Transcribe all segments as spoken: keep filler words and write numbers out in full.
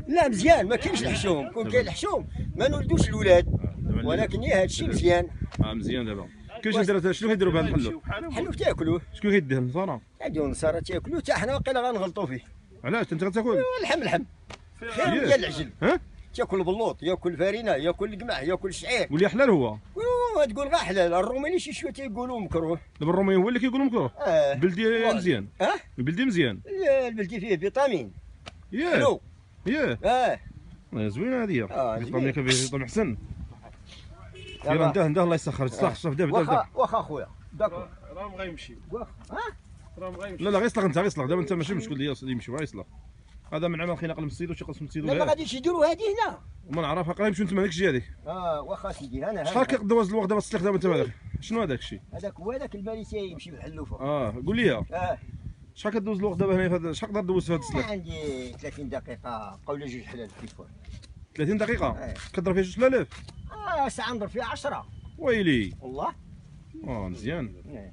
لا مزيان، ما كاينش الحشوم، كون كاين الحشوم ما نولدوش الاولاد، ولكن هي هادشي مزيان. اه مزيان دابا. كيفاش نديرو شنو كيديروا بهذا الحلو؟ الحلو تاكلوه. شكون كيديه النصارى؟ هادو النصارى تاكلوه، حتى حنا واقيلا غنغلطوا فيه. علاش انت غتاكل؟ اللحم لحم خير من ديال العجل. ها؟ تاكل البلوط، ياكل الفارينه، ياكل القمح، ياكل الشعير. ولي حلال هو؟ تقول غير حلال، الروماني شي شويه تيقولوا مكروه. دابا الرومي هو اللي كيقولوا مكروه. اه البلدي مزيان. اه البلدي مزيان. البلدي فيه فيتامين. ياه حلو. ياه اه زوينه هذه. اه فيتامين كان فيه فيتامين حسن. يلا نده نده الله يسخر يصلح شوف دابا واخا دابا. واخا خويا داكور راهم غيمشي. واخا ها راهم غيمشي. لا لا غيصلح انت غيصلح دابا انت ماشي مشكل ديال يمشي غيصلح. هذا من عمل خينا قلم السيد وشي قسم السيد لا ما ولا غاديش يديروا هادي هنا. وما نعرف قرا يمشيو انتما ديك الجهه هذيك. اه واخا سيدي انا شحال كيدوز الوقت دابا تسلخ دابا انت هذاك شنو هذاك الشيء؟ هذاك هو هذاك المالي تيمشي بالحلوفه. اه قول لي اه شحال كدوز الوقت دابا هنا في هذا شحال تقدر دوز في هذا السلاح؟ عندي ثلاثين دقيقه قول جوج حلال تليفون. ثلاثين دقيقة آه. كضرب فيها جوج آلاف. اه ساعه نضرب فيها عشرة. ويلي والله اه مزيان.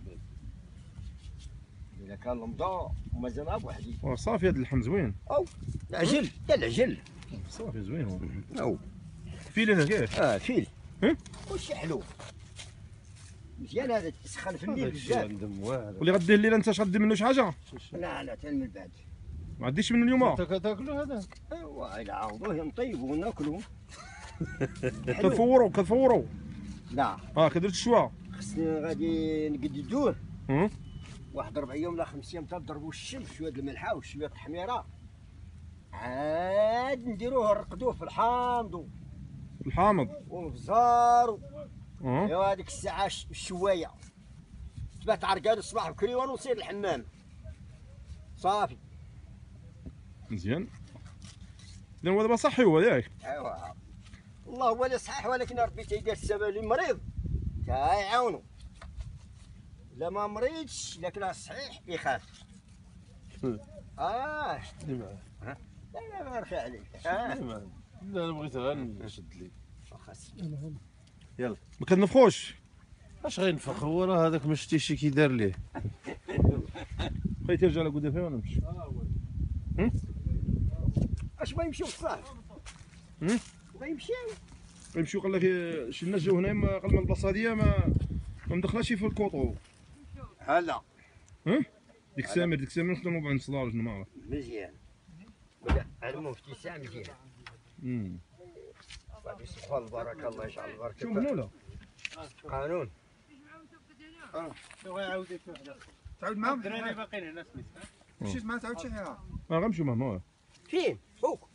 اذا كان المضاء ومازال غير بوحدي. صافي هذا اللحم زوين. او العجل تا العجل صافي زوين هو. او فيل هنا كيف؟ اه فيل. ها؟ وشي حلو مزيان هذا تسخن في الليل بزاف. واللي غدير الليله انت غدير منه شي حاجه؟ لا لا تا من بعد. ما عنديش منه اليوم؟ انت كتاكلو هذاك؟ ايوا الا عوضوه نطيبوه وناكلوه. كتفوروا كتفوروا؟ لا اه كدير الشوا. خصني غادي نقددوه ها؟ واحد ربع يوم ولا خمس ايام تضربوا الشمس شويه د الملحه وشويه الحميره عاد نديروه نرقدوه في الحامض الحامض والبزار. اه ايوا هذيك الساعه الشوايه تبات عرقان الصباح بكريوان ونصير الحمام صافي. مزيان. اذا هو دابا صحي هو ياك؟ ايوا الله هو اللي صحيح، ولكن ربي تيدير السبب اللي مريض تيعاونو. لا ما مريضش لكن صحيح يخاف. اه لا لا ما نخاف عليك. اه لا انا بغيت غير نشد لي. يلا ما كنفخوش. اش غينفخ هو راه هذاك ما شتيش كي دار ليه. بقيت يرجع لقدام فين وانا نمشي. اش ما يمشيو بصح. هم؟ ما يمشيو. يمشيو قال لك شي ناس جاو هنا قال من البلاصه هذه ما ما مدخلاش في الكوطو. هلا ها؟ ديك سامر ديك سامر نخدمو بعد نصدار شنو ما عرف. مزيان ولا المفتي ساعه مزيان. امم غادي يصبحوا البركه الله يجعل البركه. شوف هنا ولا؟ قانون. اه شنو غيعاود لك وحده؟ تعاود معاهم الدراري باقيين هنا سميت. مشيت معاه تعاود شي حاجه. اه غنمشيو معاهم. فين؟ فوق.